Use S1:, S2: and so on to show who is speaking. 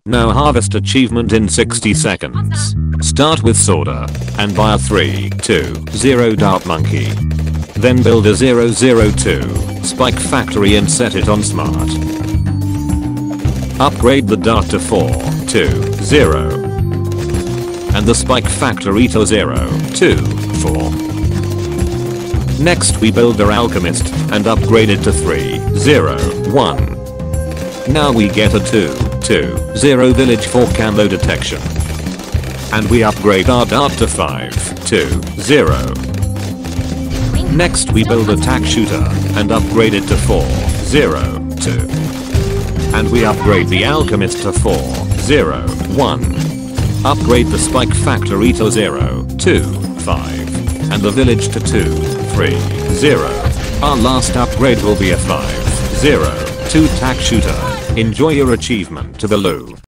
S1: Now harvest achievement in 60 seconds. Start with Sorter and buy a 320 Dart Monkey. Then build a 002 Spike Factory and set it on smart. Upgrade the Dart to 420 and the Spike Factory to 024. Next we build our Alchemist and upgrade it to 301. Now we get a 220 village for camo detection. And we upgrade our Dart to 520. Next we build a tack shooter and upgrade it to 402. And we upgrade the Alchemist to 401. Upgrade the Spike Factory to 025 and the village to 230. Our last upgrade will be a 502 tack shooter. Enjoy your achievement to the loo.